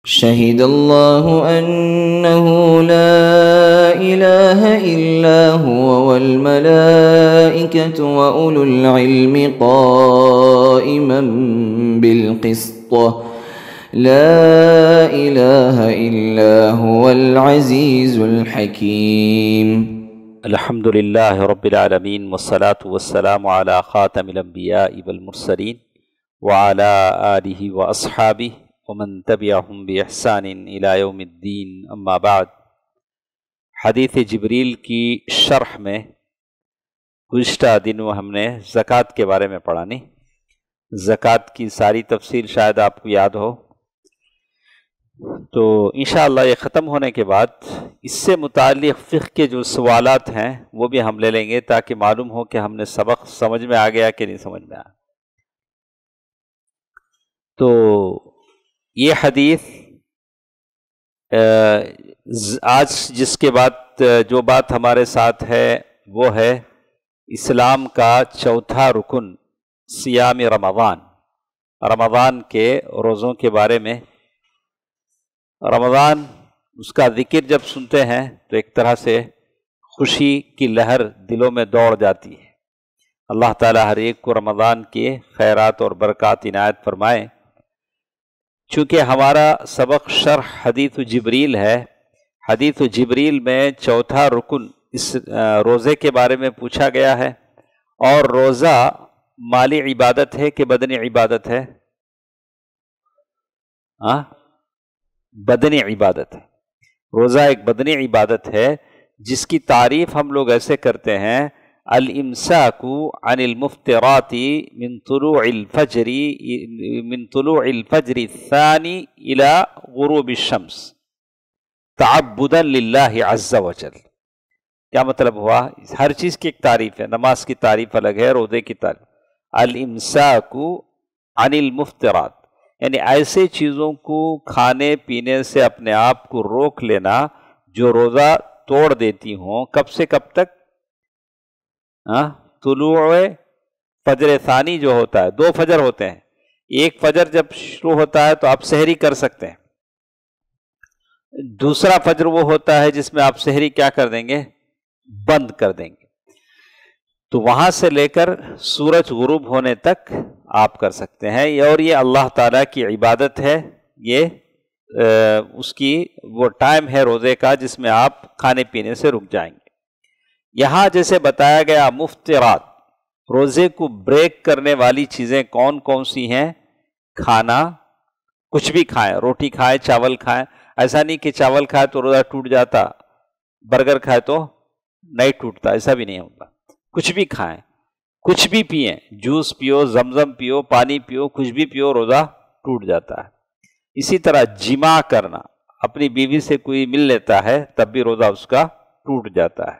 شهد الله أنه لا إله إلا هو والملائكة وأولو العلم قائما بالقسط لا إله إلا هو العزيز الحكيم. الحمد لله رب العالمين والصلاة والسلام على خاتم الأنبياء والمرسلين وعلى آله وأصحابه ومن تبعهم بإحسان إلى يوم الدين. اما بعد، حدیث جبریل کی شرح میں گزشتہ دنوں ہم نے زکوٰۃ کے بارے میں پڑھا. نہیں، زکوٰۃ کی ساری تفصیل شاید آپ کو یاد ہو، تو انشاءاللہ یہ ختم ہونے کے بعد اس سے متعلق فقہ کے جو سوالات ہیں وہ بھی ہم لے لیں گے، تاکہ معلوم ہو کہ ہم نے سبق سمجھ میں آ گیا کہ نہیں سمجھ میں آیا. تو یہ حدیث آج جس کے بعد جو بات ہمارے ساتھ ہے وہ ہے اسلام کا چوتھا رکن صیام رمضان، رمضان کے روزوں کے بارے میں. رمضان، اس کا ذکر جب سنتے ہیں تو ایک طرح سے خوشی کی لہر دلوں میں دوڑ جاتی ہے. اللہ تعالیٰ ہر ایک کو رمضان کے خیرات اور برکات عنایت فرمائے. چونکہ ہمارا سبق شرح حدیث جبریل ہے، حدیث جبریل میں چوتھا رکن اس روزے کے بارے میں پوچھا گیا ہے. اور روزہ مالی عبادت ہے کہ بدنی عبادت ہے؟ بدنی عبادت ہے. روزہ ایک بدنی عبادت ہے جس کی تعریف ہم لوگ ایسے کرتے ہیں: الامساک عن المفطرات من طلوع الفجر الثانی الى غروب الشمس تعبدا للہ عز وجل. کیا مطلب ہوا؟ ہر چیز کی ایک تعریف ہے. نماز کی تعریف الگ ہے، روزے کی تعریف. الامساک عن المفطرات یعنی ایسے چیزوں کو کھانے پینے سے اپنے آپ کو روک لینا جو روزہ توڑ دیتی ہوں. کب سے کب تک؟ طلوع فجر ثانی جو ہوتا ہے، 2 فجر ہوتے ہیں. ایک فجر جب شروع ہوتا ہے تو آپ سحری کر سکتے ہیں. دوسرا فجر وہ ہوتا ہے جس میں آپ سحری کیا کر دیں گے؟ بند کر دیں گے. تو وہاں سے لے کر سورج غروب ہونے تک آپ کر سکتے ہیں. اور یہ اللہ تعالیٰ کی عبادت ہے. یہ اس کی وہ ٹائم ہے روزے کا جس میں آپ کھانے پینے سے رک جائیں گے. یہاں جیسے بتایا گیا مفطرات، روزے کو بریک کرنے والی چیزیں کون کون سی ہیں؟ کھانا، کچھ بھی کھائیں، روٹی کھائیں، چاول کھائیں. ایسا نہیں کہ چاول کھائے تو روزہ ٹوٹ جاتا، برگر کھائے تو نہیں ٹوٹتا، ایسا بھی نہیں ہوتا. کچھ بھی کھائیں، کچھ بھی پئیں، جوس پیو، زمزم پیو، پانی پیو، کچھ بھی پیو، روزہ ٹوٹ جاتا ہے. اسی طرح جماع کرنا، اپنی بیوی سے کوئی مل لیتا ہے تب بھی روزہ اس کا ٹوٹ جاتا ہے.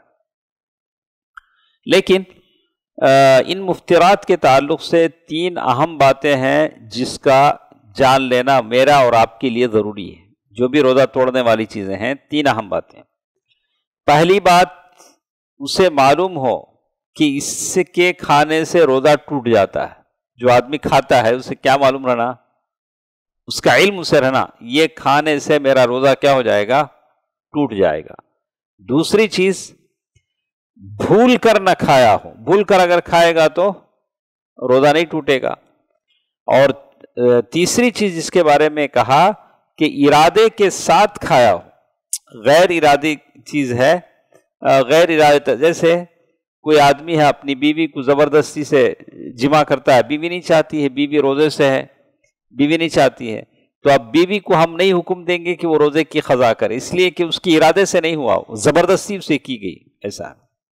لیکن ان مفطرات کے تعلق سے 3 اہم باتیں ہیں جس کا جان لینا میرا اور آپ کے لیے ضروری ہے. جو بھی روزہ توڑنے والی چیزیں ہیں، 3 اہم باتیں. پہلی بات، اسے معلوم ہو کہ اس کے کھانے سے روزہ ٹوٹ جاتا ہے. جو آدمی کھاتا ہے اسے کیا معلوم رہنا؟ اس کا علم اسے رہنا یہ کھانے سے میرا روزہ کیا ہو جائے گا؟ ٹوٹ جائے گا. دوسری چیز، بھول کر نہ کھایا ہو. بھول کر اگر کھائے گا تو روزہ نہیں ٹوٹے گا. اور تیسری چیز جس کے بارے میں کہا کہ ارادے کے ساتھ کھایا ہو. غیر ارادی چیز ہے، غیر ارادی، جیسے کوئی آدمی ہے اپنی بیوی کو زبردستی سے جمع کرتا ہے، بیوی نہیں چاہتی ہے، بیوی روزے سے ہے، بیوی نہیں چاہتی ہے، تو اب بیوی کو ہم نہیں حکم دیں گے کہ وہ روزے کی قضا کرے، اس لیے کہ اس کی ارادے سے نہیں ہوا، زبردستی اسے کی گئی. ایسا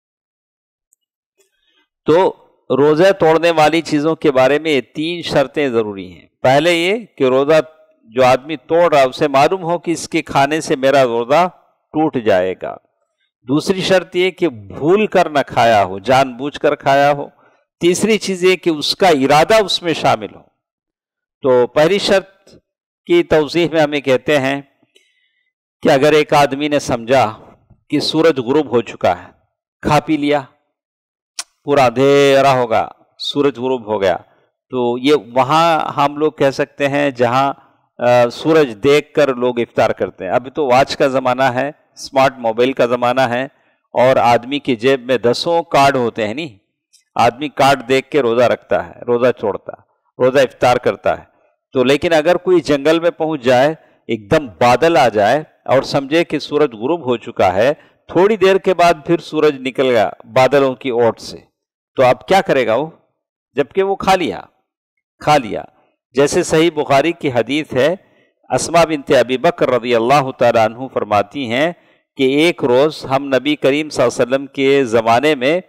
تو روزہ توڑنے والی چیزوں کے بارے میں یہ 3 شرطیں ضروری ہیں. پہلے یہ کہ روزہ جو آدمی توڑ رہا ہے اسے معلوم ہو کہ اس کے کھانے سے میرا روزہ ٹوٹ جائے گا. دوسری شرط یہ کہ بھول کر نہ کھایا ہو، جان بوجھ کر کھایا ہو. تیسری چیز یہ کہ اس کا ارادہ اس میں شامل ہو. تو پہلی شرط کی توضیح میں ہمیں کہتے ہیں کہ اگر ایک آدمی نے سمجھا کہ سورج غروب ہو چکا ہے، کھا پی لیا، پورا اندھیرا ہوگا، سورج غروب ہو گیا، تو یہ وہاں ہم لوگ کہہ سکتے ہیں جہاں سورج دیکھ کر لوگ افطار کرتے ہیں. ابھی تو واچ کا زمانہ ہے، اسمارٹ موبائل کا زمانہ ہے، اور آدمی کی جیب میں 10 کارڈ ہوتے ہیں. نہیں، آدمی کارڈ دیکھ کے روزہ رکھتا ہے، روزہ چھوڑتا ہے، روزہ افطار کرتا ہے. تو لیکن اگر کوئی جنگل میں پہنچ جائے، ایک دم بادل آ جائے اور سمجھے کہ سورج غروب ہو چکا ہے، تھوڑی دیر کے بعد پھر سورج نکل گیا بادلوں کی اوٹ سے، تو اب کیا کرے گا وہ؟ جبکہ وہ کھا لیا. جیسے صحیح بخاری کی حدیث ہے، اسماء بنت ابی بکر رضی اللہ تعالیٰ عنہ فرماتی ہیں کہ ایک روز ہم نبی کریم صلی اللہ علیہ وسلم کے زمانے میں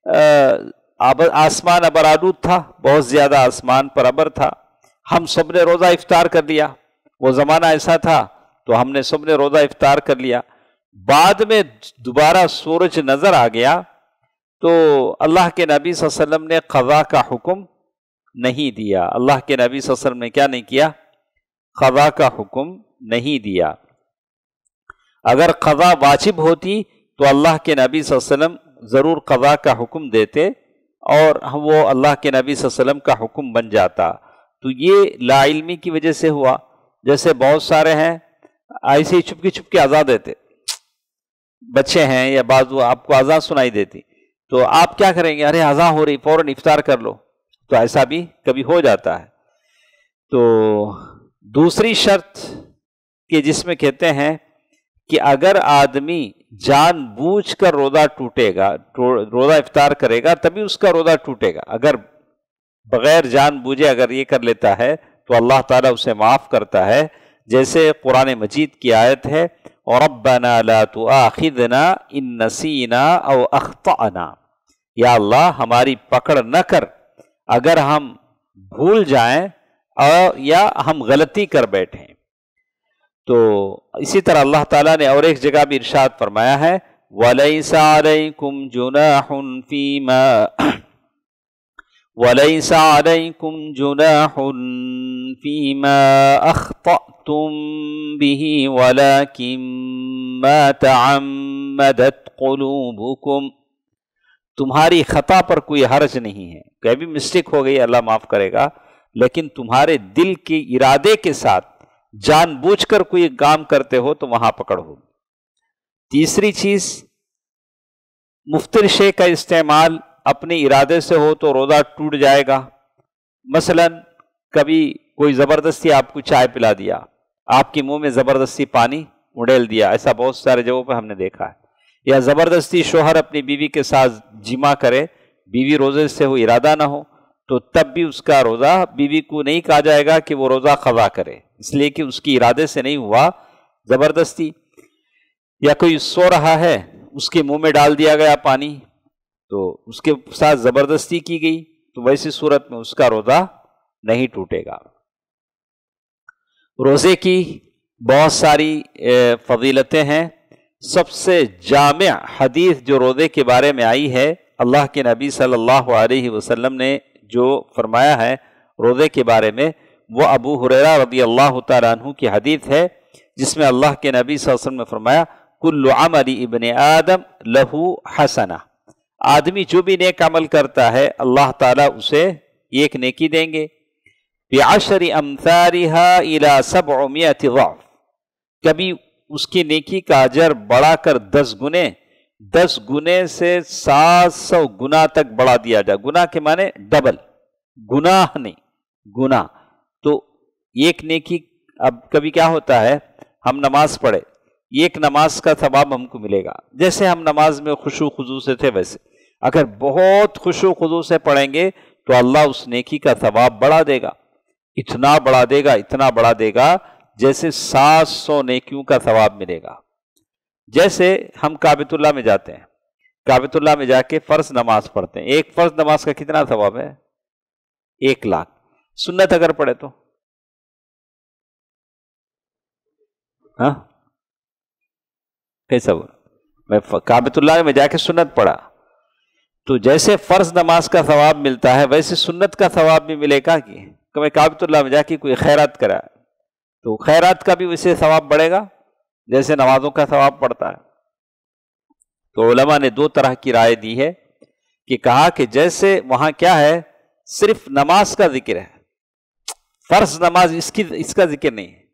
آسمان ابرآلود تھا، بہت زیادہ آسمان پر ابر تھا. ہم سب نے روزہ افطار کر لیا، وہ زمانہ ایسا تھا تو ہم نے سب نے روزہ افطار کر لیا. بعد میں دوبارہ سورج نظر آ گیا تو اللہ کے نبی صلی اللہ علیہ وسلم نے قضا کا حکم نہیں دیا. اللہ کے نبی صلی اللہ علیہ وسلم نے کیا نہیں کیا؟ قضا کا حکم نہیں دیا. اگر قضا واجب ہوتی تو اللہ کے نبی صلی اللہ علیہ وسلم ضرور قضا کا حکم دیتے اور وہ اللہ کے نبی صلی اللہ علیہ وسلم کا حکم بن جاتا. تو یہ لا علمی کی وجہ سے ہوا. جیسے بہت سارے ہیں ایسے ہی چپ کے اذان دیتے، بچے ہیں یا بعض آپ کو اذان سنائی دیتی تو آپ کیا کریں گے؟ ارے اذان ہو رہی، فوراً افطار کر لو. تو ایسا بھی کبھی ہو جاتا ہے. تو دوسری شرط کہ جس میں کہتے ہیں کہ اگر آدمی جان بوجھ کر روزہ ٹوٹے گا، روزہ افطار کرے گا تبھی اس کا روزہ ٹوٹے گا. اگر بغیر جان بوجھے اگر یہ کر لیتا ہے تو اللہ تعالیٰ اسے معاف کرتا ہے. جیسے قرآن مجید کی آیت ہے، رَبَّنَا لَا تُؤَاخِذْنَا إِن نَّسِينَا أَوْ أَخْطَأْنَا، یا اللہ ہماری پکڑ نہ کر اگر ہم بھول جائیں یا ہم غلطی کر بیٹھیں. تو اسی طرح اللہ تعالیٰ نے اور ایک جگہ بھی ارشاد فرمایا ہے، وَلَيْسَ عَلَيْكُمْ جُنَاحٌ فِيمَا أَخْطَأْتُمْ بِهِ وَلَكِنْ مَا تَعَمَّدَتْ قُلُوبُكُمْ، تمہاری خطا پر کوئی حرج نہیں ہے. کوئی بھی مسٹیک ہو گئی اللہ معاف کرے گا، لیکن تمہارے دل کے ارادے کے ساتھ جان بوجھ کر کوئی کام کرتے ہو تو وہاں پکڑ ہوگی. تیسری چیز، مفطر شے کا استعمال اپنے ارادے سے ہو تو روزہ ٹوٹ جائے گا. مثلا کبھی کوئی زبردستی آپ کو چائے پلا دیا، آپ کے منہ میں زبردستی پانی اڑیل دیا، ایسا بہت سارے جگہوں پہ ہم نے دیکھا ہے. یا زبردستی شوہر اپنی بیوی کے ساتھ جمع کرے، بیوی روزے سے ہو ارادہ نہ ہو، تو تب بھی اس کا روزہ، بیوی کو نہیں کہا جائے گا کہ وہ روزہ قضا کرے، اس لیے کہ اس کی ارادے سے نہیں ہوا، زبردستی. یا کوئی سو رہا ہے، اس کے منہ میں ڈال دیا گیا پانی تو اس کے ساتھ زبردستی کی گئی، تو ویسی صورت میں اس کا روزہ نہیں ٹوٹے گا. روزے کی بہت ساری فضیلتیں ہیں. سب سے جامع حدیث جو روزے کے بارے میں آئی ہے، اللہ کے نبی صلی اللہ علیہ وسلم نے جو فرمایا ہے روزے کے بارے میں، وہ ابو ہریرہ رضی اللہ تعالیٰ عنہ کی حدیث ہے، جس میں اللہ کے نبی صلی اللہ علیہ وسلم نے فرمایا، کل عمل ابن آدم لہو حسنہ، آدمی جو بھی نیک عمل کرتا ہے اللہ تعالیٰ اسے ایک نیکی دیں گے. بعشر امثالها الى 700 ضعف، کبھی اس کی نیکی کا اجر بڑھا کر 10 گنے سے 700 گنا تک بڑھا دیا جائے. گناہ کے معنی ڈبل، گناہ نہیں، گناہ. تو ایک نیکی، اب کبھی کیا ہوتا ہے ہم نماز پڑھے، ایک نماز کا ثواب ہم کو ملے گا، جیسے ہم نماز میں خشوع خضوع سے تھے ویسے. اگر بہت خشوع خضوع سے پڑھیں گے تو اللہ اس نیکی کا ثواب بڑھا دے گا، اتنا بڑھا دے گا جیسے 700 نیکیوں کا ثواب ملے گا. جیسے ہم کعبۃ اللہ میں جاتے ہیں، کعبۃ اللہ میں جا کے فرض نماز پڑھتے ہیں، ایک فرض نماز کا کتنا ثواب ہے؟ 1,00,000. سنت اگر پڑھے تو ہاں کیسا بول، میں کعبۃ اللہ میں جا کے سنت پڑھا تو جیسے فرض نماز کا ثواب ملتا ہے ویسے سنت کا ثواب بھی ملے گا. کہ میں کعبۃ اللہ میں جا کے کوئی خیرات کرا تو خیرات کا بھی ویسے ثواب بڑھے گا جیسے نمازوں کا ثواب پڑتا ہے. تو علماء نے 2 طرح کی رائے دی ہے کہ کہا کہ جیسے وہاں کیا ہے، صرف نماز کا ذکر ہے، فرض نماز اس کا ذکر نہیں ہے.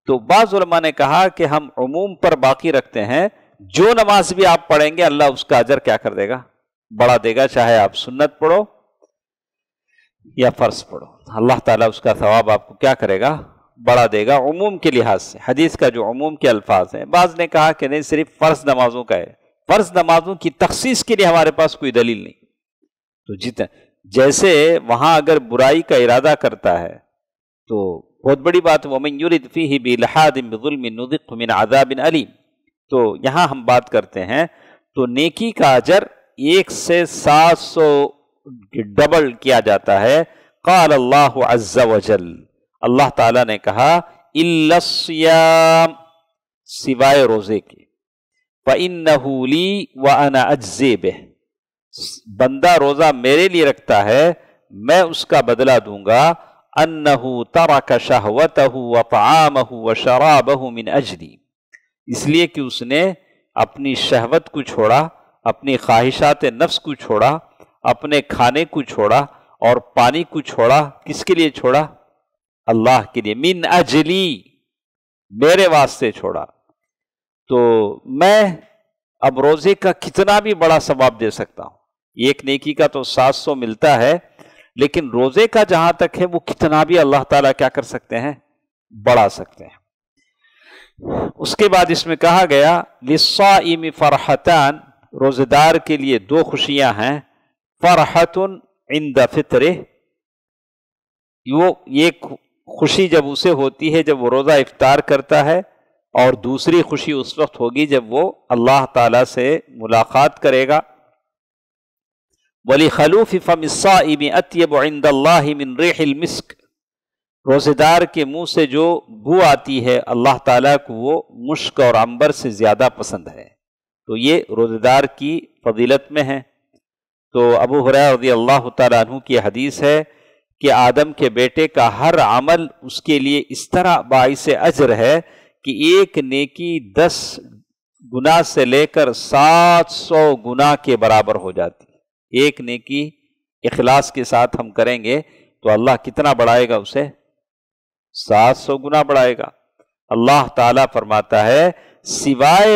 تو بعض علماء نے کہا کہ ہم عموم پر باقی رکھتے ہیں، جو نماز بھی آپ پڑھیں گے اللہ اس کا اجر کیا کر دے گا؟ بڑھا دے گا، چاہے آپ سنت پڑھو یا فرض پڑھو، اللہ تعالیٰ اس کا ثواب آپ کو کیا کرے گا؟ بڑھا دے گا، عموم کے لحاظ سے۔ حدیث کا جو عموم کے الفاظ ہیں، بعض نے کہا کہ نہیں صرف فرض نمازوں کا ہے، فرض نمازوں کی تخصیص کے لیے ہمارے پاس کوئی دلیل نہیں۔ تو جیسے وہاں اگر برائی کا ارادہ کرتا ہے تو بہت بڑی بات، وَمَن يُرِدْ فِيهِ بِإِلْحَادٍ بِظُلْمٍ نُذِقْهُ مِنْ عَذَابٍ أَلِيمٍ، تو یہاں ہم بات کرتے ہیں تو نیکی کا اجر 1 سے 700 ڈبل کیا جاتا ہے۔ قال اللہ عز وجل، اللہ تعالیٰ نے کہا إِلَّا الصِّيَامَ، سوائے روزے کے، فَإِنَّهُ لِي وَأَنَا أَجْزِي بِهِ، بندہ روزہ میرے لیے رکھتا ہے، میں اس کا بدلہ دوں گا۔ أَنَّهُ تَرَكَ شَهْوَتَهُ وَطَعَامَهُ وَشَرَابَهُ مِنْ أَجْلِي، اس لیے کہ اس نے اپنی شہوت کو چھوڑا، اپنی خواہشات نفس کو چھوڑا، اپنے کھانے کو چھوڑا اور پانی کو چھوڑا۔ کس کے لیے چھوڑا؟ اللہ کے لیے۔ من اجلی، میرے واسطے چھوڑا۔ تو میں اب روزے کا کتنا بھی بڑا ثواب دے سکتا ہوں، ایک نیکی کا تو 700 ملتا ہے، لیکن روزے کا جہاں تک ہے وہ کتنا بھی اللہ تعالیٰ کیا کر سکتے ہیں؟ بڑھا سکتے ہیں۔ اس کے بعد اس میں کہا گیا للصائم فرحتان، روزے دار کے لیے 2 خوشیاں ہیں، فرحت عند فطرہ، ایک خوشی جب اسے ہوتی ہے جب وہ روزہ افطار کرتا ہے، اور دوسری خوشی اس وقت ہوگی جب وہ اللہ تعالیٰ سے ملاقات کرے گا۔ وَلِخَلُوفِ فَمِ الصَّائِمِ أَطْيَبُ عِندَ اللَّهِ مِنْ رِيحِ الْمِسْكِ، روزے دار کے منہ سے جو بو آتی ہے اللہ تعالیٰ کو وہ مشک اور عنبر سے زیادہ پسند ہے۔ تو یہ روزے دار کی فضیلت میں ہے۔ تو ابو ہریرہ رضی اللہ تعالیٰ عنہ کی حدیث ہے کہ آدم کے بیٹے کا ہر عمل اس کے لیے اس طرح باعث اجر ہے کہ ایک نیکی 10 گناہ سے لے کر 700 گناہ کے برابر ہو جاتی ہے۔ ایک نیکی اخلاص کے ساتھ ہم کریں گے تو اللہ کتنا بڑھائے گا اسے؟ 700 گنا بڑھائے گا۔ اللہ تعالیٰ فرماتا ہے سوائے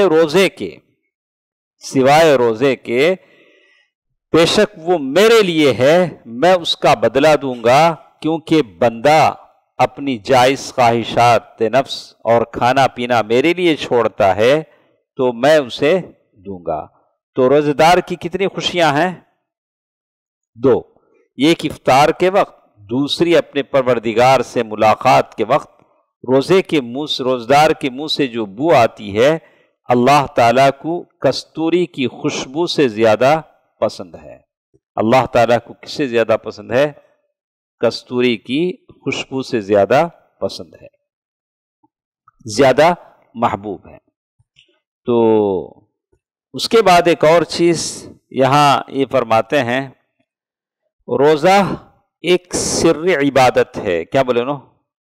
روزے کے بے شک وہ میرے لیے ہے، میں اس کا بدلہ دوں گا، کیونکہ بندہ اپنی جائز خواہشات نفس اور کھانا پینا میرے لیے چھوڑتا ہے تو میں اسے دوں گا۔ تو روزے دار کی کتنی خوشیاں ہیں؟ 2، ایک افطار کے وقت، دوسری اپنے پروردگار سے ملاقات کے وقت۔ روزدار کے منہ سے جو بو آتی ہے اللہ تعالیٰ کو کستوری کی خوشبو سے زیادہ پسند ہے۔ اللہ تعالیٰ کو کس سے زیادہ پسند ہے؟ کستوری کی خوشبو سے زیادہ پسند ہے، زیادہ محبوب ہے۔ تو اس کے بعد ایک اور چیز یہاں یہ فرماتے ہیں، روزہ ایک سری عبادت ہے۔ کیا بولے نو؟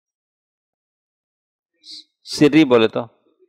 سری بولے تو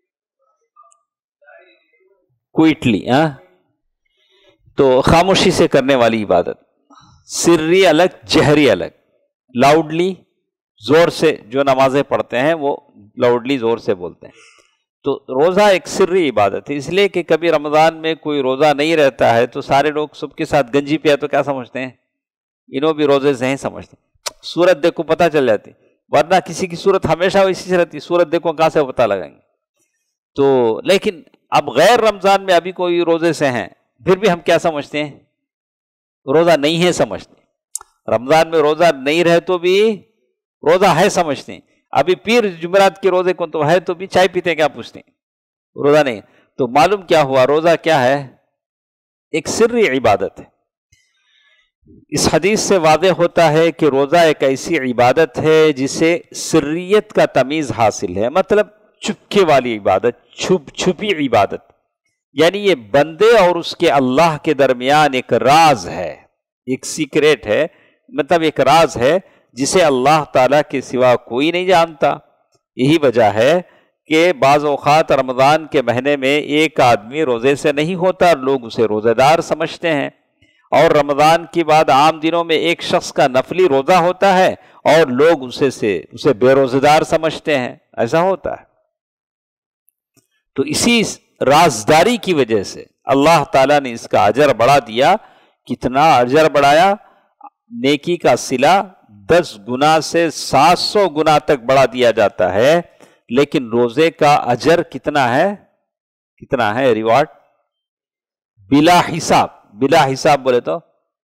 کوئٹلی، تو خاموشی سے کرنے والی عبادت۔ سری الگ، جہری الگ۔ لاؤڈلی زور سے جو نمازیں پڑھتے ہیں وہ لاؤڈلی زور سے بولتے ہیں۔ تو روزہ ایک سری عبادت ہے، اس لیے کہ کبھی رمضان میں کوئی روزہ نہیں رہتا ہے تو سارے لوگ سب کے ساتھ گنجی پیا تو کیا سمجھتے ہیں؟ انہوں بھی روزے سے ہی سمجھتے ہیں، صورت دیکھو پتہ چل جاتی، ورنہ کسی کی صورت ہمیشہ ویسی سے رہتی، صورت دیکھو کہاں سے پتہ لگائیں گے۔ تو لیکن اب غیر رمضان میں ابھی کوئی روزے سے ہیں، پھر بھی ہم کیا سمجھتے ہیں؟ روزہ نہیں ہے سمجھتے۔ رمضان میں روزہ نہیں رہے تو بھی روزہ ہے سمجھتے ہیں۔ ابھی پیر جمعرات کے روزے کو تو ہے تو بھی چائے پیتے کیا پوچھتے ہیں؟ روزہ نہیں۔ تو معلوم کیا ہوا؟ روزہ کیا ہے؟ ایک سری عبادت ہے۔ اس حدیث سے واضح ہوتا ہے کہ روزہ ایک ایسی عبادت ہے جسے سریت کا تمیز حاصل ہے، مطلب چپکے والی عبادت، چھپی عبادت، یعنی یہ بندے اور اس کے اللہ کے درمیان ایک راز ہے، ایک سیکریٹ ہے، مطلب ایک راز ہے جسے اللہ تعالیٰ کے سوا کوئی نہیں جانتا۔ یہی وجہ ہے کہ بعض اوقات رمضان کے مہینے میں ایک آدمی روزے سے نہیں ہوتا، لوگ اسے روزہ دار سمجھتے ہیں، اور رمضان کے بعد عام دنوں میں ایک شخص کا نفلی روزہ ہوتا ہے اور لوگ اسے بے روزگار سمجھتے ہیں، ایسا ہوتا ہے۔ تو اسی رازداری کی وجہ سے اللہ تعالیٰ نے اس کا اجر بڑھا دیا۔ کتنا اجر بڑھایا؟ نیکی کا صلہ 10 گنا سے 700 گنا تک بڑھا دیا جاتا ہے، لیکن روزے کا اجر کتنا ہے ریوارڈ؟ بلا حساب۔ بلا حساب بولے تو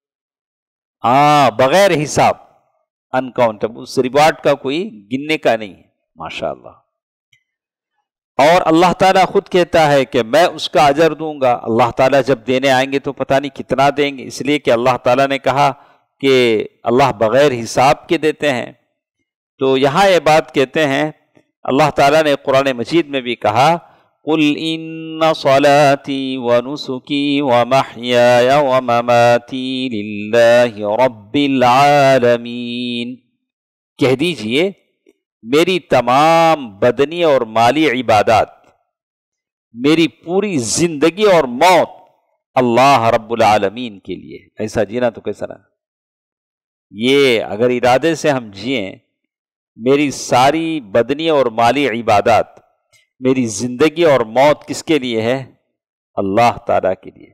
بغیر حساب، انکاؤنٹیبل، اس ریوارڈ کا کوئی گننے کا نہیں ہے۔ ماشاءاللہ۔ اور اللہ تعالیٰ خود کہتا ہے کہ میں اس کا اجر دوں گا۔ اللہ تعالیٰ جب دینے آئیں گے تو پتہ نہیں کتنا دیں گے، اس لیے کہ اللہ تعالیٰ نے کہا کہ اللہ بغیر حساب کے دیتے ہیں۔ تو یہاں یہ بات کہتے ہیں، اللہ تعالیٰ نے قرآن مجید میں بھی کہا قُلْ إِنَّ صَلَاتِي وَنُسُكِي وَمَحْيَايَ وَمَمَاتِي لِلَّهِ رَبِّ الْعَالَمِينَ، کہہ دیجئے میری تمام بدنی اور مالی عبادات، میری پوری زندگی اور موت اللہ رب العالمین کے لیے۔ ایسا جینا تو کیسا رہا؟ یہ اگر ارادے سے ہم جئیں، میری ساری بدنی اور مالی عبادات، میری زندگی اور موت کس کے لیے ہے؟ اللہ تعالیٰ کے لیے۔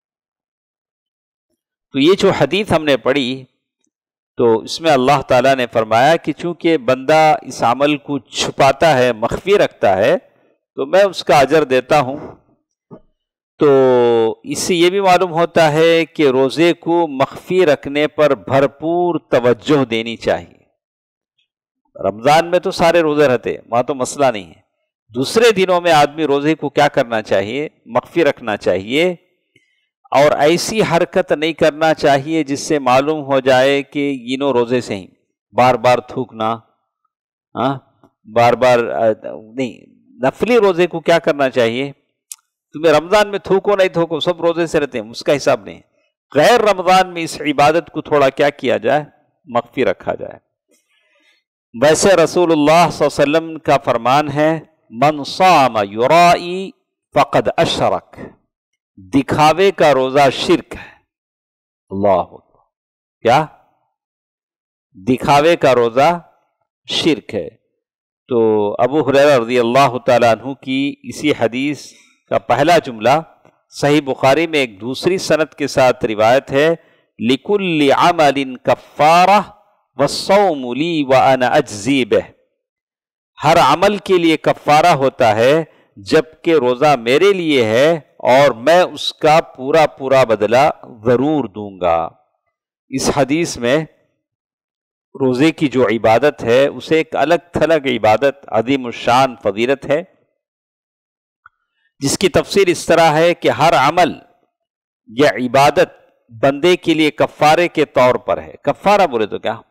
تو یہ جو حدیث ہم نے پڑھی، تو اس میں اللہ تعالیٰ نے فرمایا کہ چونکہ بندہ اس عمل کو چھپاتا ہے، مخفی رکھتا ہے، تو میں اس کا اجر دیتا ہوں۔ تو اس سے یہ بھی معلوم ہوتا ہے کہ روزے کو مخفی رکھنے پر بھرپور توجہ دینی چاہیے۔ رمضان میں تو سارے روزے رہتے، وہاں تو مسئلہ نہیں ہے۔ دوسرے دنوں میں آدمی روزے کو کیا کرنا چاہیے؟ مخفی رکھنا چاہیے، اور ایسی حرکت نہیں کرنا چاہیے جس سے معلوم ہو جائے کہ روزے سے ہی بار بار تھوکنا، بار بار نہیں۔ نفلی روزے کو کیا کرنا چاہیے؟ تمہیں رمضان میں تھوکو نہیں تھوکو، سب روزے سے رہتے ہیں، اس کا حساب نہیں۔ غیر رمضان میں اس عبادت کو تھوڑا کیا کیا جائے؟ مخفی رکھا جائے۔ ویسے رسول اللہ صلی اللہ علیہ وسلم کا فرمان ہے من صام یرائی فقد اشرک، دکھاوے کا روزہ شرک ہے۔ اللہ اکبر، کیا؟ دکھاوے کا روزہ شرک ہے۔ تو ابو ہریرہ رضی اللہ تعالیٰ عنہ کی اسی حدیث کا پہلا جملہ صحیح بخاری میں ایک دوسری سند کے ساتھ روایت ہے، لِكُلِّ عَمَلٍ كَفَّارَةٌ وَالصَّوْمُ لِي وَأَنَا أَجْزِي بِهِ، ہر عمل کے لیے کفارہ ہوتا ہے جبکہ روزہ میرے لیے ہے اور میں اس کا پورا پورا بدلہ ضرور دوں گا۔ اس حدیث میں روزے کی جو عبادت ہے اسے ایک الگ تھلگ عبادت، عظیم الشان فضیلت ہے، جس کی تفسیر اس طرح ہے کہ ہر عمل یا عبادت بندے کے لیے کفارے کے طور پر ہے۔ کفارہ بولے تو کیا؟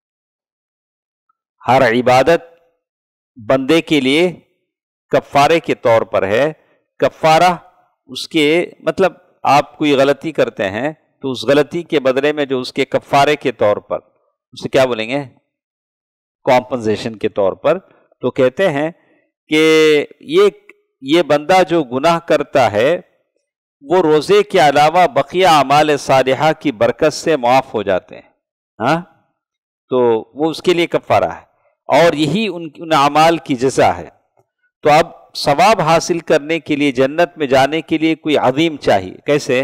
ہر عبادت بندے کے لیے کفارے کے طور پر ہے۔ کفارہ اس کے مطلب آپ کوئی غلطی کرتے ہیں تو اس غلطی کے بدلے میں جو اس کے کفارے کے طور پر، اسے کیا بولیں گے؟ کمپنسیشن کے طور پر۔ تو کہتے ہیں کہ یہ بندہ جو گناہ کرتا ہے وہ روزے کے علاوہ بقیہ اعمال صالحہ کی برکت سے معاف ہو جاتے ہیں، تو وہ اس کے لیے کفارہ ہے، اور یہی ان اعمال کی جزا ہے۔ تو اب ثواب حاصل کرنے کے لیے، جنت میں جانے کے لیے کوئی عظیم چاہیے۔ کیسے؟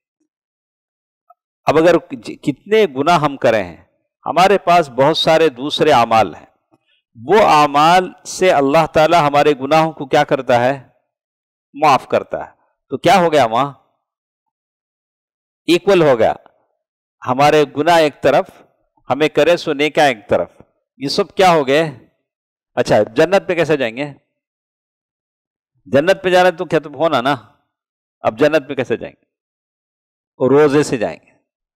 اب اگر کتنے گناہ ہم کرے ہیں، ہمارے پاس بہت سارے دوسرے اعمال ہیں، وہ اعمال سے اللہ تعالی ہمارے گناہوں کو کیا کرتا ہے؟ معاف کرتا ہے۔ تو کیا ہو گیا وہاں؟ ایکول ہو گیا، ہمارے گناہ ایک طرف، ہمیں کرے سو نیکیاں ایک طرف، یہ سب کیا ہو گئے؟ اچھا جنت پہ کیسے جائیں گے؟ جنت پہ جانا تو کیا تم ہونا نا، اب جنت پہ کیسے جائیں گے؟ اور روزے سے جائیں گے۔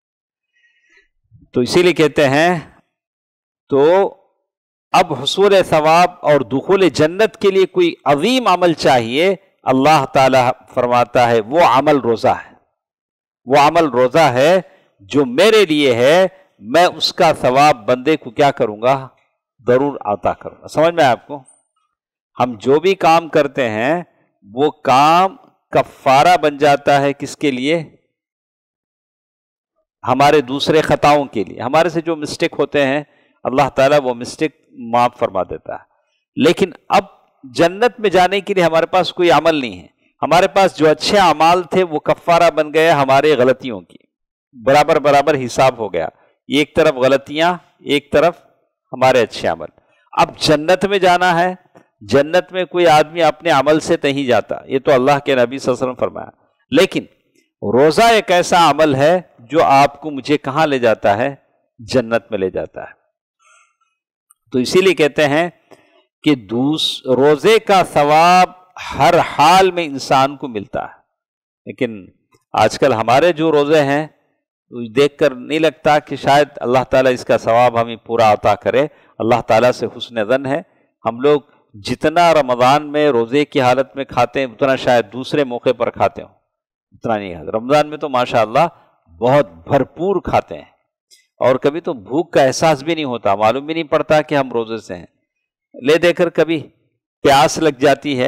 تو اسی لیے کہتے ہیں تو اب حصول ثواب اور دخول جنت کے لیے کوئی عظیم عمل چاہیے۔ اللہ تعالی فرماتا ہے وہ عمل روزہ ہے، وہ عمل روزہ ہے جو میرے لیے ہے، میں اس کا ثواب بندے کو کیا کروں گا؟ ضرور عطا کروں گا۔ سمجھ میں آپ کو؟ ہم جو بھی کام کرتے ہیں وہ کام کفارہ بن جاتا ہے کس کے لیے؟ ہمارے دوسرے خطاؤں کے لیے۔ ہمارے سے جو مسٹیک ہوتے ہیں، اللہ تعالیٰ وہ مسٹیک معاف فرما دیتا ہے۔ لیکن اب جنت میں جانے کے لیے ہمارے پاس کوئی عمل نہیں ہے، ہمارے پاس جو اچھے اعمال تھے وہ کفارہ بن گئے ہمارے غلطیوں کی، برابر برابر حساب ہو گیا، ایک طرف غلطیاں ایک طرف ہمارے اچھے عمل۔ اب جنت میں جانا ہے، جنت میں کوئی آدمی اپنے عمل سے نہیں جاتا، یہ تو اللہ کے نبی صلی اللہ علیہ وسلم فرمایا، لیکن روزہ ایک ایسا عمل ہے جو آپ کو مجھے کہاں لے جاتا ہے؟ جنت میں لے جاتا ہے۔ تو اسی لیے کہتے ہیں کہ روزے کا ثواب ہر حال میں انسان کو ملتا ہے، لیکن آج کل ہمارے جو روزے ہیں دیکھ کر نہیں لگتا کہ شاید اللہ تعالیٰ اس کا ثواب ہمیں پورا عطا کرے۔ اللہ تعالیٰ سے حسن ظن ہے، ہم لوگ جتنا رمضان میں روزے کی حالت میں کھاتے ہیں اتنا شاید دوسرے موقع پر کھاتے ہوں، اتنا نہیں کھاتے۔ رمضان میں تو ماشاءاللہ بہت بھرپور کھاتے ہیں، اور کبھی تو بھوک کا احساس بھی نہیں ہوتا، معلوم بھی نہیں پڑتا کہ ہم روزے سے ہیں۔ لے دے کر کبھی پیاس لگ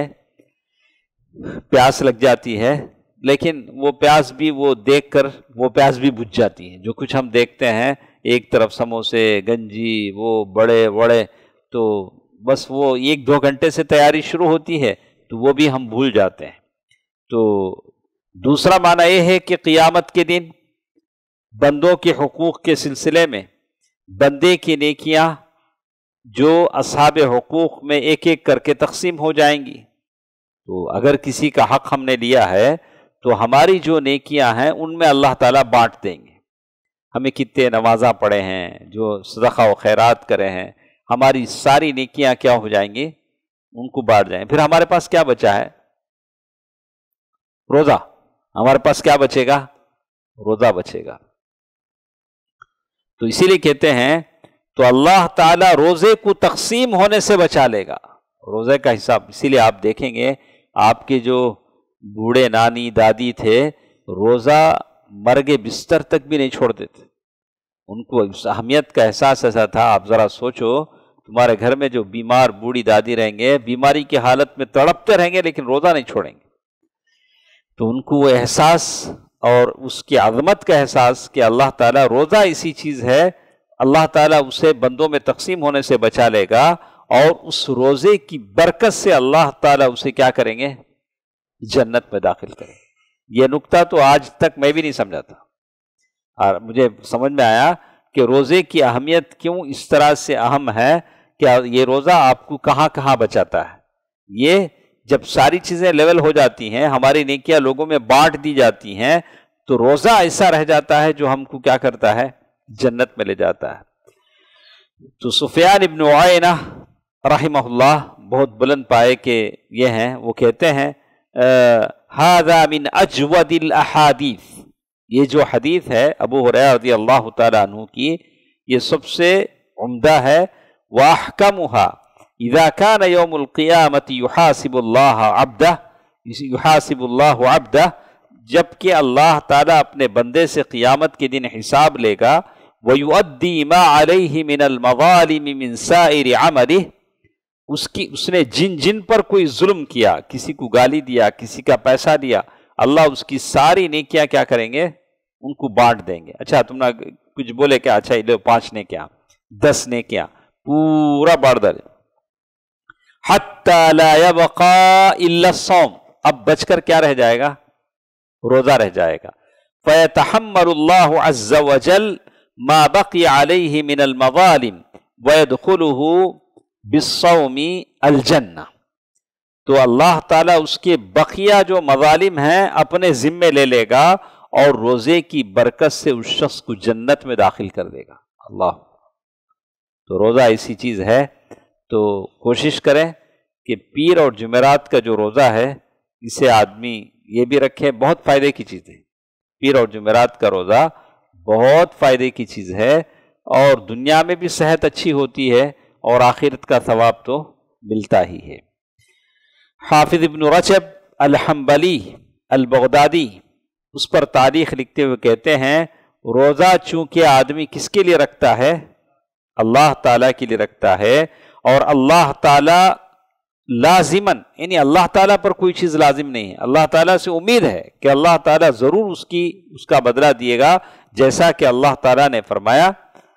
جاتی ہے، لیکن وہ پیاس بھی وہ دیکھ کر وہ پیاس بھی بجھ جاتی ہے۔ جو کچھ ہم دیکھتے ہیں، ایک طرف سموسے، گنجی، وہ بڑے بڑے، تو بس وہ 1-2 گھنٹے سے تیاری شروع ہوتی ہے تو وہ بھی ہم بھول جاتے ہیں۔ تو دوسرا معنی یہ ہے کہ قیامت کے دن بندوں کے حقوق کے سلسلے میں بندے کی نیکیاں جو اصحاب حقوق میں ایک ایک کر کے تقسیم ہو جائیں گی۔ تو اگر کسی کا حق ہم نے لیا ہے تو ہماری جو نیکیاں ہیں ان میں اللہ تعالیٰ بانٹ دیں گے۔ ہمیں کتنے نمازاں پڑھے ہیں، جو صدقہ و خیرات کرے ہیں، ہماری ساری نیکیاں کیا ہو جائیں گی؟ ان کو بانٹ جائیں۔ پھر ہمارے پاس کیا بچا ہے؟ روزہ۔ ہمارے پاس کیا بچے گا؟ روزہ بچے گا۔ تو اسی لیے کہتے ہیں تو اللہ تعالیٰ روزے کو تقسیم ہونے سے بچا لے گا، روزے کا حساب۔ اسی لیے آپ دیکھیں گے آپ کے جو بوڑھے نانی دادی تھے روزہ مرگ بستر تک بھی نہیں چھوڑتے تھے، ان کو اس اہمیت کا احساس ایسا تھا۔ آپ ذرا سوچو، تمہارے گھر میں جو بیمار بوڑھی دادی رہیں گے، بیماری کی حالت میں تڑپتے رہیں گے لیکن روزہ نہیں چھوڑیں گے، تو ان کو وہ احساس اور اس کی عظمت کا احساس کہ اللہ تعالیٰ روزہ ایسی چیز ہے، اللہ تعالیٰ اسے بندوں میں تقسیم ہونے سے بچا لے گا، اور اس روزے کی برکت سے اللہ تعالیٰ اسے کیا کریں گے؟ جنت میں داخل کریں۔ یہ نکتہ تو آج تک میں بھی نہیں سمجھا تھا، اور مجھے سمجھ میں آیا کہ روزے کی اہمیت کیوں اس طرح سے اہم ہے کہ یہ روزہ آپ کو کہاں کہاں بچاتا ہے۔ یہ جب ساری چیزیں لیول ہو جاتی ہیں، ہماری نیکیاں لوگوں میں بانٹ دی جاتی ہیں، تو روزہ ایسا رہ جاتا ہے جو ہم کو کیا کرتا ہے؟ جنت میں لے جاتا ہے۔ تو سفیان ابن عیینہ رحمہ اللہ بہت بلند پائے کہ یہ ہیں، وہ کہتے ہیں ھذا من اجود الاحادیث، یہ جو حدیث ہے ابو ہریرہ رضی اللہ تعالیٰ عنہ کی، یہ سب سے عمدہ ہے۔ واحکمها اذا كان يوم القیامت يحاسب اللہ عبدہ، جبکہ اللہ تعالیٰ اپنے بندے سے قیامت کے دن حساب لے گا۔ وَيُؤَدِّي مَا عَلَيْهِ مِنَ الْمَظَالِمِ مِنْ سَائِرِ عَمَلِهِ، اس نے جن پر کوئی ظلم کیا، کسی کو گالی دیا، کسی کا پیسہ دیا، اللہ اس کی ساری نیکیاں کیا کریں گے؟ ان کو بانٹ دیں گے۔ اچھا تم نے کچھ بولے کہ اچھا لو 5 نیکیاں، 10 نیکیاں، پورا بانٹ دیں۔ حَتَّى لَا يَبْقَى إِلَّا الصَّوْمُ، اب بچ کر کیا رہ جائے گا؟ روزہ رہ جائے گا۔ فَيَتَحَمَّلُ اللَّهُ عَزَّ وَجَلَّ مَا بَقِيَ عَلَيْهِ مِنَ الْمَظَالِمِ وَيَدْخُلُهُ بِالصَّوْمِ الْجَنَّةِ، تو اللہ تعالیٰ اس کے بقیہ جو مظالم ہیں اپنے ذمے لے لے گا، اور روزے کی برکت سے اس شخص کو جنت میں داخل کر دے گا۔ اللہ، تو روزہ ایسی چیز ہے، تو کوشش کریں کہ پیر اور جمعرات کا جو روزہ ہے اسے آدمی یہ بھی رکھے، بہت فائدے کی چیز ہے۔ پیر اور جمعرات کا روزہ بہت فائدے کی چیز ہے، اور دنیا میں بھی صحت اچھی ہوتی ہے اور آخرت کا ثواب تو ملتا ہی ہے۔ حافظ ابن رجب الحنبلی البغدادی اس پر تاریخ لکھتے ہوئے کہتے ہیں روزہ چونکہ آدمی کس کے لیے رکھتا ہے؟ اللہ تعالیٰ کے لیے رکھتا ہے، اور اللہ تعالیٰ لازماً، یعنی اللہ تعالیٰ پر کوئی چیز لازم نہیں ہے، اللہ تعالیٰ سے امید ہے کہ اللہ تعالیٰ ضرور اس کا بدلہ دیے گا، جیسا کہ اللہ تعالیٰ نے فرمایا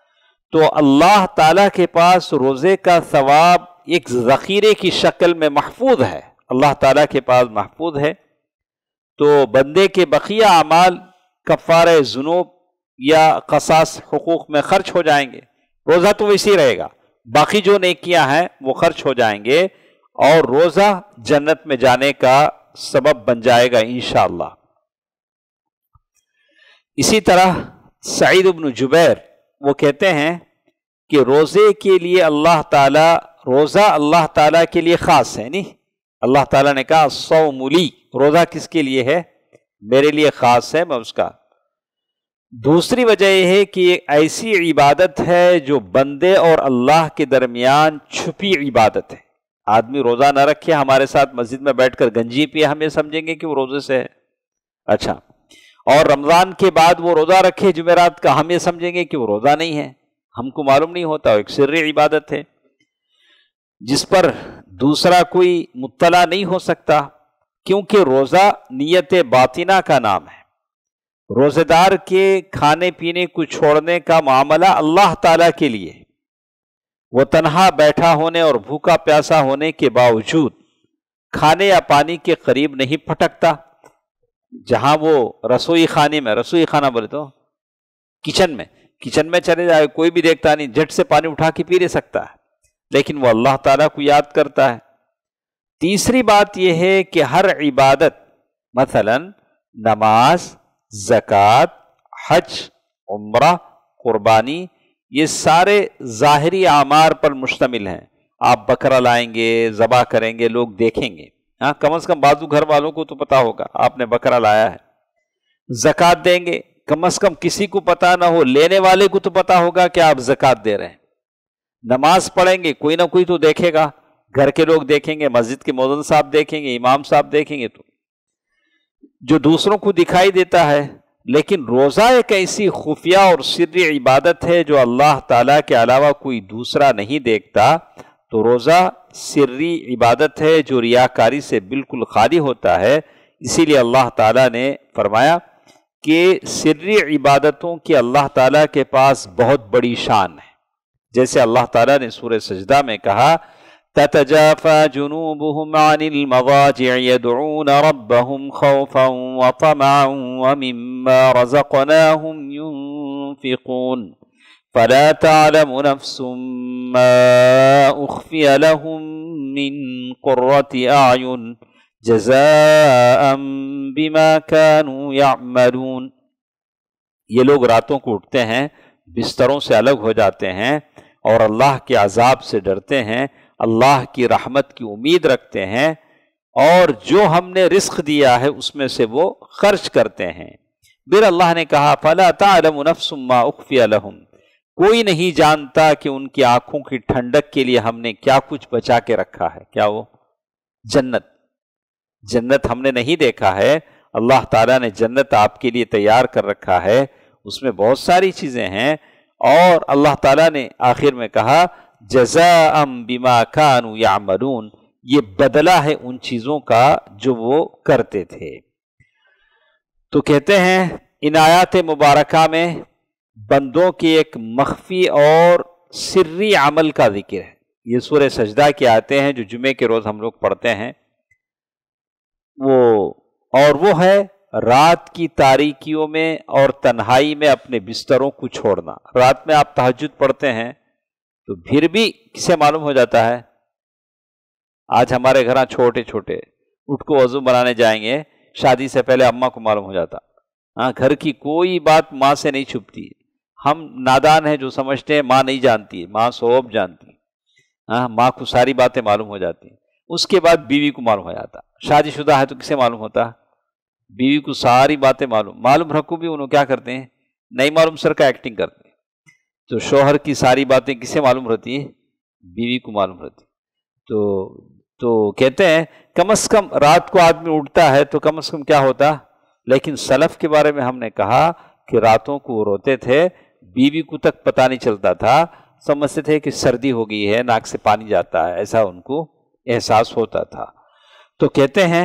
تو اللہ تعالیٰ کے پاس روزے کا ثواب ایک ذخیرے کی شکل میں محفوظ ہے، اللہ تعالیٰ کے پاس محفوظ ہے۔ تو بندے کے بقیہ اعمال کفارہ ذنوب یا قصاص حقوق میں خرچ ہو جائیں گے، روزہ تو ویسے ہی رہے گا، باقی جو نیکیاں ہیں وہ خرچ ہو جائیں گے، اور روزہ جنت میں جانے کا سبب بن جائے گا انشاءاللہ۔ اسی طرح سعید بن جبیر وہ کہتے ہیں کہ روزے کے لیے اللہ تعالیٰ، روزہ اللہ تعالیٰ کے لیے خاص ہے، نہیں، اللہ تعالیٰ نے کہا الصوم لی، روزہ کس کے لیے ہے؟ میرے لیے خاص ہے، میں اس کا۔ دوسری وجہ یہ ہے کہ یہ ایسی عبادت ہے جو بندے اور اللہ کے درمیان چھپی عبادت ہے۔ آدمی روزہ نہ رکھے، ہمارے ساتھ مسجد میں بیٹھ کر گنجی پیے، ہم یہ سمجھیں گے کہ وہ روزے سے ہے، اچھا، اور رمضان کے بعد وہ روزہ رکھے جمعرات کا، ہم یہ سمجھیں گے کہ وہ روزہ نہیں ہے، ہم کو معلوم نہیں ہوتا، ایک سری عبادت ہے جس پر دوسرا کوئی مطلع نہیں ہو سکتا، کیونکہ روزہ نیت باطنہ کا نام ہے۔ روزے دار کے کھانے پینے کو چھوڑنے کا معاملہ اللہ تعالیٰ کے لیے، وہ تنہا بیٹھا ہونے اور بھوکا پیاسا ہونے کے باوجود کھانے یا پانی کے قریب نہیں پھٹکتا۔ جہاں وہ رسوئی خانے میں، رسوئی خانہ بولے تو کچن میں چلے جائے، کوئی بھی دیکھتا نہیں، جھٹ سے پانی اٹھا کے پی لے سکتا ہے، لیکن وہ اللہ تعالیٰ کو یاد کرتا ہے۔ تیسری بات یہ ہے کہ ہر عبادت، مثلا نماز، زکوٰۃ، حج، عمرہ، قربانی، یہ سارے ظاہری اعمال پر مشتمل ہیں۔ آپ بکرا لائیں گے، ذبح کریں گے، لوگ دیکھیں گے، ہاں، کم از کم بازو گھر والوں کو تو پتا ہوگا آپ نے بکرا لایا ہے۔ زکوٰۃ دیں گے، کم از کم کسی کو پتا نہ ہو، لینے والے کو تو پتا ہوگا کہ آپ زکوٰۃ دے رہے ہیں۔ نماز پڑھیں گے، کوئی نہ کوئی تو دیکھے گا، گھر کے لوگ دیکھیں گے، مسجد کے مؤذن صاحب دیکھیں گے، امام صاحب دیکھیں گے، تو جو دوسروں کو دکھائی دیتا ہے۔ لیکن روزہ ایک ایسی خفیہ اور سری عبادت ہے جو اللہ تعالیٰ کے علاوہ کوئی دوسرا نہیں دیکھتا، تو روزہ سری عبادت ہے جو ریاکاری سے بالکل خالی ہوتا ہے۔ اسی لیے اللہ تعالیٰ نے فرمایا کہ سری عبادتوں کی اللہ تعالیٰ کے پاس بہت بڑی شان ہے، جیسے اللہ تعالیٰ نے سورہ سجدہ میں کہا تتجافى جنوبهم عن المضاجع يدعون ربهم خوفا وطمعا ومما رزقناهم ينفقون فلا تعلم نفس ما أخفي لهم من قرة أعين جزاء بما كانوا يعملون۔ یہ لوگ راتوں کو اٹھتے ہیں، بستروں سے الگ ہو جاتے ہیں اور اللہ کے عذاب سے ڈرتے ہیں، اللہ کی رحمت کی امید رکھتے ہیں، اور جو ہم نے رزق دیا ہے اس میں سے وہ خرچ کرتے ہیں۔ پھر اللہ نے کہا فَلَا تَعْلَمُ نَفْسٌ مَّا أُخْفِيَ لَهُمْ، کوئی نہیں جانتا کہ ان کی آنکھوں کی ٹھنڈک کے لیے ہم نے کیا کچھ بچا کے رکھا ہے۔ کیا وہ جنت ہم نے نہیں دیکھا ہے، اللہ تعالیٰ نے جنت آپ کے لیے تیار کر رکھا ہے، اس میں بہت ساری چیزیں ہیں، اور اللہ تعالیٰ نے آخر میں کہا جزاء بما كانوا يعملون، یہ بدلہ ہے ان چیزوں کا جو وہ کرتے تھے۔ تو کہتے ہیں ان آیات مبارکہ میں بندوں کے ایک مخفی اور سری عمل کا ذکر ہے۔ یہ سورہ سجدہ کی آیتیں ہیں جو جمعے کے روز ہم لوگ پڑھتے ہیں، وہ ہے رات کی تاریکیوں میں اور تنہائی میں اپنے بستروں کو چھوڑنا۔ رات میں آپ تہجد پڑھتے ہیں تو پھر بھی کسے معلوم ہو جاتا ہے؟ آج ہمارے گھر چھوٹے اٹھ کو وضو بنانے جائیں گے، شادی سے پہلے اماں کو معلوم ہو جاتا۔ ہاں، گھر کی کوئی بات ماں سے نہیں چھپتی۔ ہم نادان ہیں جو سمجھتے ہیں ماں نہیں جانتی، ماں سوب جانتی۔ ہاں، ماں کو ساری باتیں معلوم ہو جاتی، اس کے بعد بیوی کو معلوم ہو جاتا۔ شادی شدہ ہے تو کسے معلوم ہوتا؟ بیوی کو ساری باتیں معلوم رکھو بھی انہوں کیا کرتے ہیں؟ نہیں معلوم سر کا ایکٹنگ کرتے ہیں۔ تو شوہر کی ساری باتیں کسے معلوم رہتی ہیں؟ بیوی کو معلوم رہتی۔ تو کہتے ہیں کم از کم رات کو آدمی اٹھتا ہے تو کم از کم کیا ہوتا؟ لیکن سلف کے بارے میں ہم نے کہا کہ راتوں کو وہ روتے تھے، بیوی کو تک پتہ نہیں چلتا تھا، سمجھتے تھے کہ سردی ہو گئی ہے، ناک سے پانی جاتا ہے، ایسا ان کو احساس ہوتا تھا۔ تو کہتے ہیں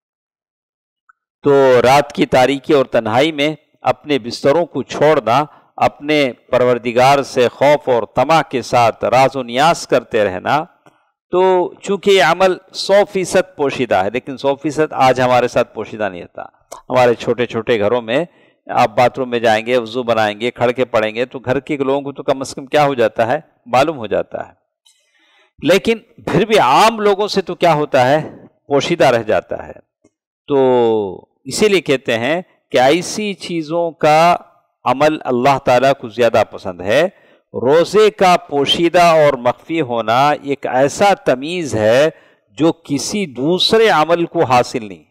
تو رات کی تاریکی اور تنہائی میں اپنے بستروں کو چھوڑنا اپنے پروردگار سے خوف اور طمع کے ساتھ راز و نیاز کرتے رہنا، تو چونکہ یہ عمل 100% پوشیدہ ہے، لیکن 100% آج ہمارے ساتھ پوشیدہ نہیں ہوتا۔ ہمارے چھوٹے چھوٹے گھروں میں آپ باتھ روم میں جائیں گے، وضو بنائیں گے، کھڑ کے پڑھیں گے، تو گھر کے لوگوں کو تو کم از کم کیا ہو جاتا ہے، معلوم ہو جاتا ہے، لیکن پھر بھی عام لوگوں سے تو کیا ہوتا ہے، پوشیدہ رہ جاتا ہے۔ تو اسی لیے کہتے ہیں کہ ایسی چیزوں کا عمل اللہ تعالیٰ کو زیادہ پسند ہے۔ روزے کا پوشیدہ اور مخفی ہونا ایک ایسا تمیز ہے جو کسی دوسرے عمل کو حاصل نہیں،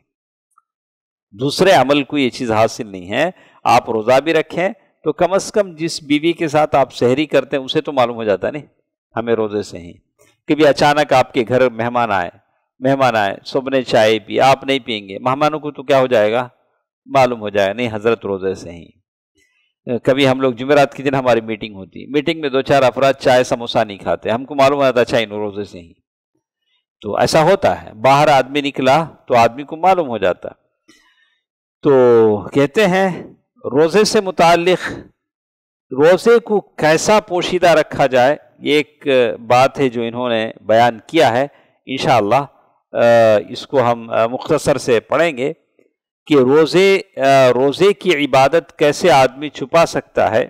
دوسرے عمل کو یہ چیز حاصل نہیں ہے۔ آپ روزہ بھی رکھیں تو کم از کم جس بیوی کے ساتھ آپ سحری کرتے ہیں اسے تو معلوم ہو جاتا ہے نہیں ہمیں روزے سے ہی۔ کبھی اچانک آپ کے گھر مہمان آئے، سب نے چائے پی، آپ نہیں پئیں گے، مہمانوں کو تو کیا ہو جائے گا، معلوم ہو جائے گا نہیں حضرت روزے سے ہی۔ کبھی ہم لوگ جمعرات کے دن ہماری میٹنگ ہوتی، میٹنگ میں 2-4 افراد چائے سموسہ نہیں کھاتے، ہم کو معلوم ہوتا اچھا انہوں روزے سے ہی۔ تو ایسا ہوتا ہے، باہر آدمی نکلا تو آدمی کو معلوم ہو جاتا۔ تو کہتے ہیں روزے سے متعلق روزے کو کیسا پوشیدہ رکھا جائے، یہ ایک بات ہے جو انہوں نے بیان کیا ہے۔ انشاءاللہ اس کو ہم مختصر سے پڑھیں گے کہ روزے کی عبادت کیسے آدمی چھپا سکتا ہے۔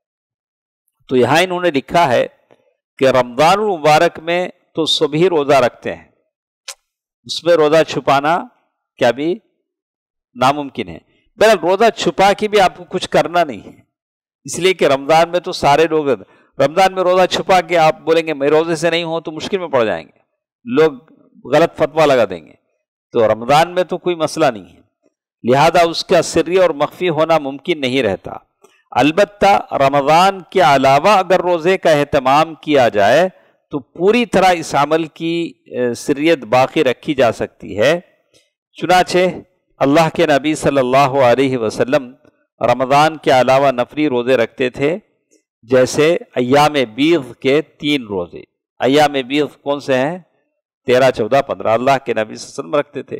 تو یہاں انہوں نے لکھا ہے کہ رمضان المبارک میں تو سب ہی روزہ رکھتے ہیں، اس میں روزہ چھپانا کیا بھی ناممکن ہے۔ بہرحال روزہ چھپا کے بھی آپ کو کچھ کرنا نہیں ہے، اس لیے کہ رمضان میں تو سارے لوگ، رمضان میں روزہ چھپا کے آپ بولیں گے میں روزے سے نہیں ہوں تو مشکل میں پڑ جائیں گے، لوگ غلط فتویٰ لگا دیں گے۔ تو رمضان میں تو کوئی مسئلہ نہیں ہے، لہذا اس کا سری اور مخفی ہونا ممکن نہیں رہتا۔ البتہ رمضان کے علاوہ اگر روزے کا اہتمام کیا جائے تو پوری طرح اس عمل کی سریت باقی رکھی جا سکتی ہے۔ چنانچہ اللہ کے نبی صلی اللہ علیہ وسلم رمضان کے علاوہ نفلی روزے رکھتے تھے، جیسے ایام بیض کے 3 روزے۔ ایام بیض کون سے ہیں؟ 13، 14، 15 اللہ کے نبی صلی اللہ علیہ وسلم رکھتے تھے۔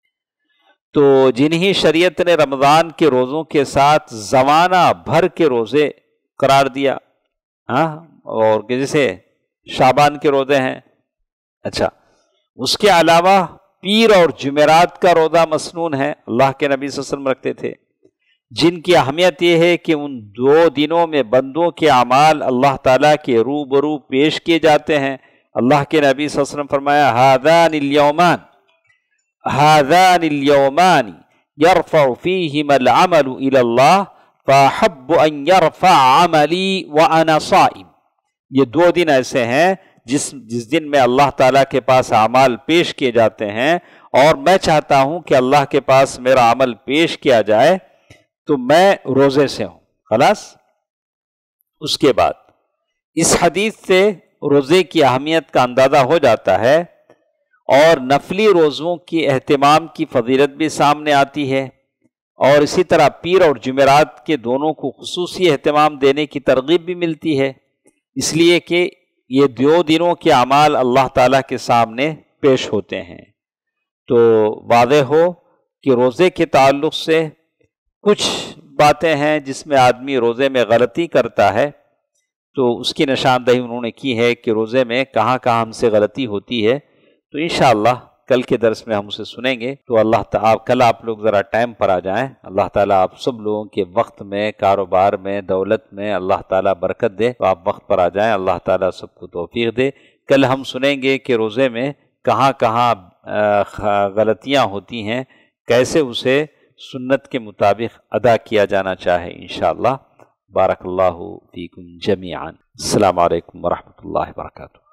تو جنہی شریعت نے رمضان کے روزوں کے ساتھ زمانہ بھر کے روزے قرار دیا، اور جیسے شعبان کے روزے ہیں، اچھا اس کے علاوہ پیر اور جمعرات کا روزہ مسنون ہے، اللہ کے نبی صلی اللہ علیہ وسلم رکھتے تھے، جن کی اہمیت یہ ہے کہ ان 2 دنوں میں بندوں کے اعمال اللہ تعالیٰ کے روبرو پیش کیے جاتے ہیں۔ اللہ کے نبی صلی اللہ علیہ وسلم فرمایا هذان اليومان يرفع فيهما العمل الى الله فاحب ان يرفع عملي وانا صائم۔ یہ 2 دن ایسے ہیں جس دن میں اللہ تعالیٰ کے پاس اعمال پیش کیے جاتے ہیں، اور میں چاہتا ہوں کہ اللہ کے پاس میرا عمل پیش کیا جائے تو میں روزے سے ہوں۔ خلاص، اس کے بعد اس حدیث سے روزے کی اہمیت کا اندازہ ہو جاتا ہے، اور نفلی روزوں کی اہتمام کی فضیلت بھی سامنے آتی ہے، اور اسی طرح پیر اور جمعرات کے دونوں کو خصوصی اہتمام دینے کی ترغیب بھی ملتی ہے، اس لیے کہ یہ 2 دنوں کے اعمال اللہ تعالیٰ کے سامنے پیش ہوتے ہیں۔ تو واضح ہو کہ روزے کے تعلق سے کچھ باتیں ہیں جس میں آدمی روزے میں غلطی کرتا ہے، تو اس کی نشاندہی انہوں نے کی ہے کہ روزے میں کہاں کہاں ہم سے غلطی ہوتی ہے۔ تو انشاءاللہ کل کے درس میں ہم اسے سنیں گے۔ تو اللہ تعالیٰ کل آپ لوگ ذرا ٹائم پر آ جائیں۔ اللہ تعالیٰ آپ سب لوگوں کے وقت میں، کاروبار میں، دولت میں اللہ تعالیٰ برکت دے، تو آپ وقت پر آ جائیں۔ اللہ تعالیٰ سب کو توفیق دے۔ کل ہم سنیں گے کہ روزے میں کہاں کہاں غلطیاں ہوتی ہیں، کیسے اسے سنت کے مطابق ادا کیا جانا چاہے انشاءاللہ۔ بارک اللہ فیکم جمیعا۔ السلام علیکم ورحمۃ اللہ وبرکاتہ۔